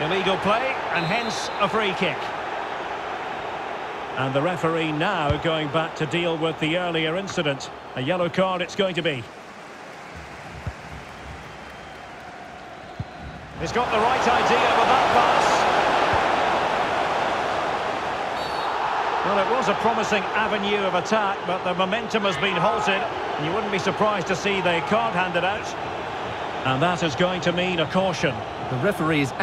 Illegal play, and hence a free kick. And the referee now going back to deal with the earlier incident. A yellow card it's going to be. He's got the right idea with that pass. Well, it was a promising avenue of attack, but the momentum has been halted. And you wouldn't be surprised to see the card handed out. And that is going to mean a caution. The referee is